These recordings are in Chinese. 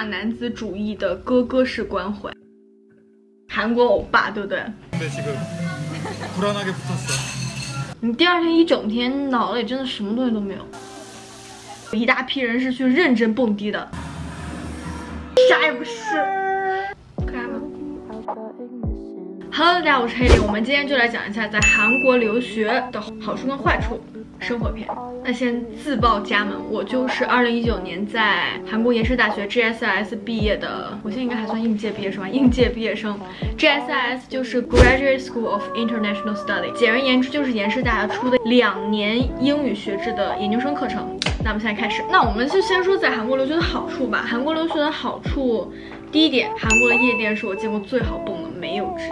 男子主义的哥哥式关怀，韩国欧巴，对不对？你第二天一整天脑子里真的什么东西都没有，一大批人是去认真蹦迪的，啥也不是。可爱吗？ Hello， 大家好，我是黑莉，我们今天就来讲一下在韩国留学的好处跟坏处，生活篇。那先自报家门，我就是2019年在韩国延世大学 GSIS 毕业的，我现在应该还算应届毕业生吧，应届毕业生。GSIS 就是 Graduate School of International Study， 简而言之就是延世大学出的2年英语学制的研究生课程。那我们现在开始，那我们就先说在韩国留学的好处吧。韩国留学的好处，第一点，韩国的夜店是我见过最好蹦的，没有之一。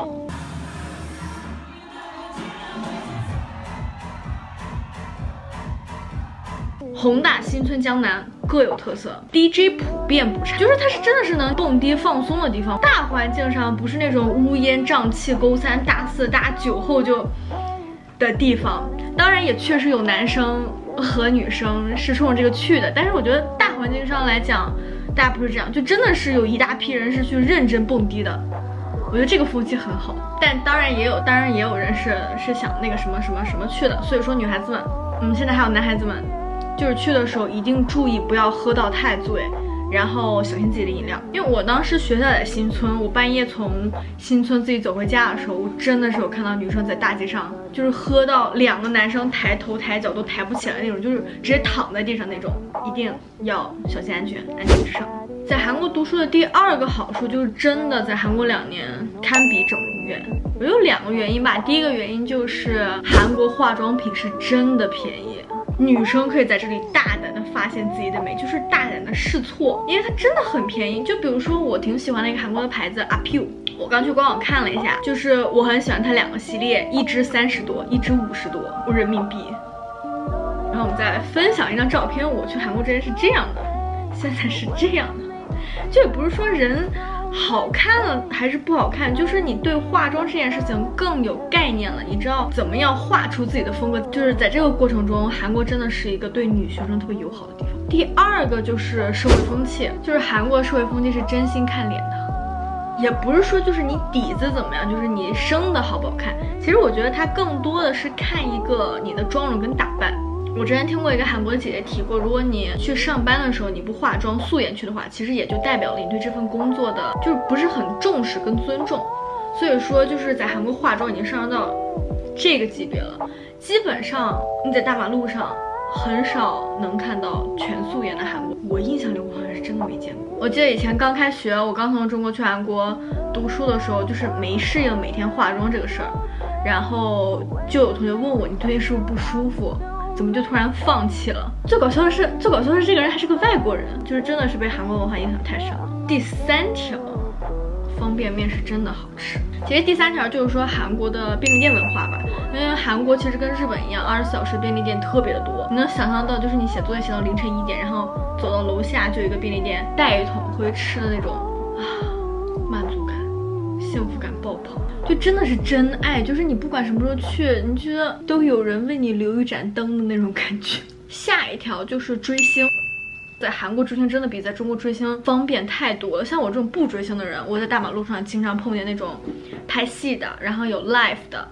宏大、新村、江南各有特色 ，DJ 普遍不差，就是它是真的是能蹦迪放松的地方。大环境上不是那种乌烟瘴气、勾三搭四、大家酒后就的地方。当然也确实有男生和女生是冲着这个去的，但是我觉得大环境上来讲，大家不是这样，就真的是有一大批人是去认真蹦迪的。我觉得这个风气很好，但当然也有人是想那个什么去的。所以说女孩子们，现在还有男孩子们。 就是去的时候一定注意不要喝到太醉，然后小心自己的饮料。因为我当时学校在新村，我半夜从新村自己走回家的时候，我真的是有看到女生在大街上，就是喝到2个男生抬头抬脚都抬不起来那种，就是直接躺在地上那种。一定要小心安全，安全至上。在韩国读书的第2个好处就是真的在韩国2年堪比整容院。我有2个原因吧，第一个原因就是韩国化妆品是真的便宜。 女生可以在这里大胆的发现自己的美，就是大胆的试错，因为它真的很便宜。就比如说，我挺喜欢那个韩国的牌子 Appeal， 我刚去官网看了一下，就是我很喜欢它2个系列，一支30多，一支50多人民币。然后我们再来分享一张照片，我去韩国之前是这样的，现在是这样的，就也不是说人 好看了还是不好看，就是你对化妆这件事情更有概念了，你知道怎么样画出自己的风格。就是在这个过程中，韩国真的是一个对女学生特别友好的地方。第2个就是社会风气，就是韩国社会风气是真心看脸的，也不是说就是你底子怎么样，就是你生的好不好看。其实我觉得它更多的是看一个你的妆容跟打扮。 我之前听过一个韩国的姐姐提过，如果你去上班的时候你不化妆素颜去的话，其实也就代表了你对这份工作的就是不是很重视跟尊重。所以说就是在韩国化妆已经上升到这个级别了，基本上你在大马路上很少能看到全素颜的韩国。我印象里我好像是真的没见过。我记得以前刚开学，我刚从中国去韩国读书的时候，就是没适应每天化妆这个事儿，然后就有同学问我，你最近是不是不舒服？ 怎么就突然放弃了？最搞笑的是这个人还是个外国人，就是真的是被韩国文化影响太深了。第3条，方便面是真的好吃。其实第3条就是说韩国的便利店文化吧，因为韩国其实跟日本一样，24小时便利店特别的多。你能想象到，就是你写作业写到凌晨1点，然后走到楼下就有一个便利店，带一桶回去吃的那种满足感、幸福感爆棚。 就真的是真爱，就是你不管什么时候去，你觉得都有人为你留一盏灯的那种感觉。下一条就是追星，在韩国追星真的比在中国追星方便太多了。像我这种不追星的人，我在大马路上经常碰见那种拍戏的，然后有 live 的，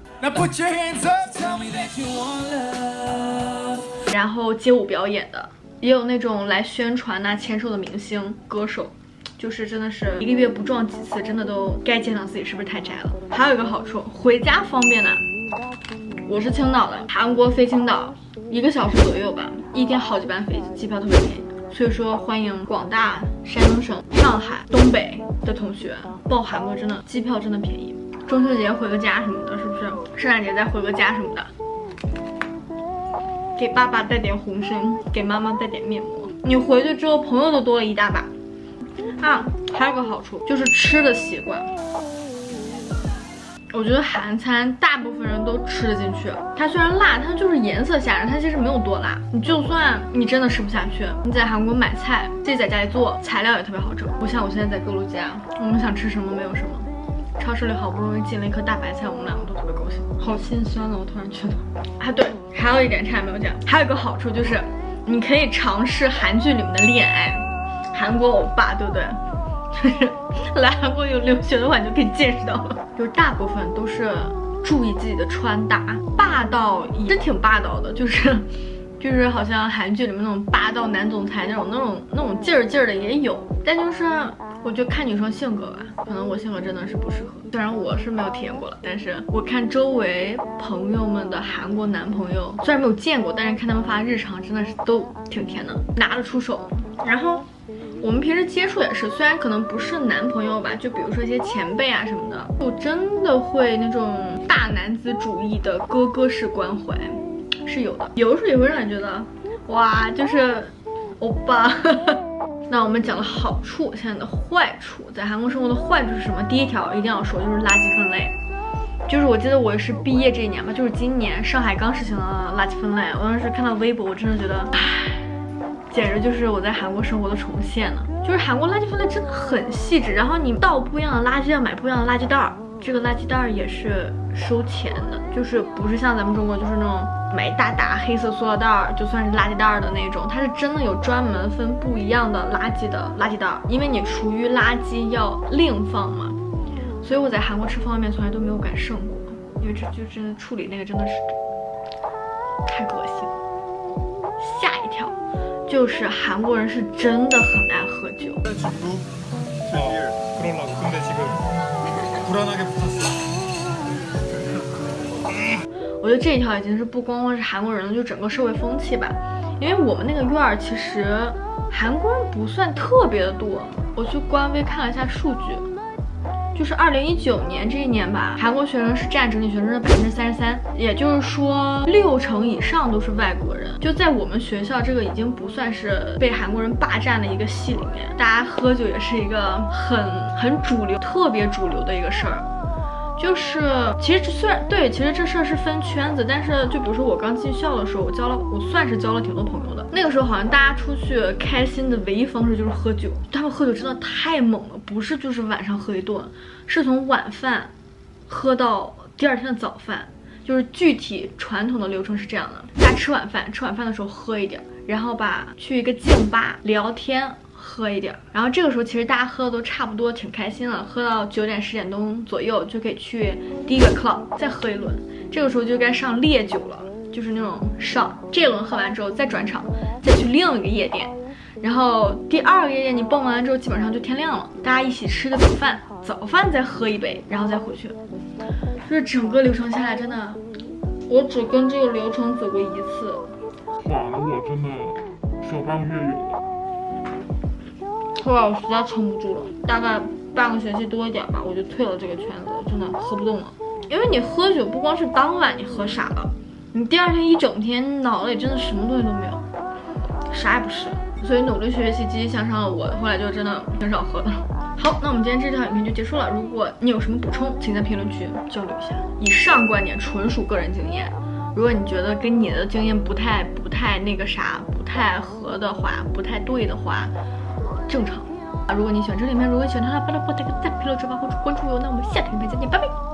然后街舞表演的，也有那种来宣传啊、签售的明星、歌手。 就是真的是1个月不撞几次，真的都该检讨自己是不是太宅了。还有一个好处，回家方便呢。我是青岛的，韩国飞青岛1个小时左右吧，一天好几班飞机，机票特别便宜。所以说欢迎广大山东省、上海、东北的同学报韩国，真的机票真的便宜。中秋节回个家什么的，是不是？圣诞节再回个家什么的，给爸爸带点红参，给妈妈带点面膜。你回去之后，朋友都多了一大把。 啊，还有个好处就是吃的习惯。我觉得韩餐大部分人都吃得进去，它虽然辣，它就是颜色吓人，它其实没有多辣。你就算你真的吃不下去，你在韩国买菜，自己在家里做，材料也特别好整。不像我现在在格鲁吉亚，我们想吃什么没有什么。超市里好不容易进了一颗大白菜，我们2个都特别高兴，好心酸了。我突然觉得，啊对，还有一点差点没有讲，还有一个好处就是，你可以尝试韩剧里面的恋爱。 韩国欧巴，对不对？就是来韩国有留学的话，你就可以见识到了，就是大部分都是注意自己的穿搭，霸道也挺霸道的，就是好像韩剧里面那种霸道男总裁那种劲儿的也有，但就是我就看女生性格吧，可能我性格真的是不适合。虽然我是没有体验过了，但是我看周围朋友们的韩国男朋友，虽然没有见过，但是看他们发日常真的是都挺甜的，拿得出手。然后我们平时接触也是，虽然可能不是男朋友吧，就比如说一些前辈啊什么的，就真的会那种大男子主义的哥哥式关怀是有的，有的时候也会让你觉得哇，就是欧巴。那我们讲了好处，现在的坏处，在韩国生活的坏处是什么？第一条一定要说，就是垃圾分类。就是我记得我是毕业这一年吧，就是今年上海刚实行了垃圾分类，我当时看到微博，我真的觉得，唉，简直就是我在韩国生活的重现呢。就是韩国垃圾分类真的很细致，然后你倒不一样的垃圾要买不一样的垃圾袋儿，这个垃圾袋儿也是收钱的，就是不是像咱们中国就是那种买一大沓黑色塑料袋儿就算是垃圾袋儿的那种，它是真的有专门分不一样的垃圾袋儿，因为你厨余垃圾要另放嘛，所以我在韩国吃方便面从来都没有敢剩过，因为这就真的处理那个真的是太恶心。下一条就是韩国人是真的很爱喝酒。我觉得这一条已经是不光光是韩国人了，就整个社会风气吧。因为我们那个院儿其实韩国人不算特别的多，我去官微看了一下数据，就是2019年这一年吧，韩国学生是占整体学生的33%，也就是说60%以上都是外国人。就在我们学校，这个已经不算是被韩国人霸占的一个系里面，大家喝酒也是一个很主流、特别主流的一个事儿。就是其实虽然对，其实这事儿是分圈子，但是就比如说我刚进校的时候，我算是交了挺多朋友的。那个时候好像大家出去开心的唯一方式就是喝酒，他们喝酒真的太猛了，不是就是晚上喝一顿，是从晚饭喝到第二天的早饭。就是具体传统的流程是这样的：大家吃晚饭的时候喝一点，然后去一个静吧聊天。喝一点，然后这个时候其实大家喝的都差不多，挺开心了。喝到9点10点钟左右就可以去第一个 club 再喝一轮，这个时候就该上烈酒了，就是那种上这轮喝完之后再转场，再去另一个夜店，然后第二个夜店你蹦完之后基本上就天亮了，大家一起吃个早饭再喝一杯，然后再回去。就是整个流程下来真的，我只跟这个流程走过一次， 垮了我真的小半个月有了。 后来我实在撑不住了，大概半个学期多一点吧，我就退了这个圈子，真的喝不动了。因为你喝酒不光是当晚你喝傻了，你第二天一整天脑子里真的什么东西都没有，啥也不是。所以努力学习、积极向上的我，后来就真的挺少喝的了。好，那我们今天这条影片就结束了。如果你有什么补充，请在评论区交流一下。以上观点纯属个人经验，如果你觉得跟你的经验不太那个啥，不太合的话，不太对的话，正常。如果你喜欢这里面，如果喜欢它，帮我点个赞、评论、转发或者关注我。那我们下条影片再见，拜拜。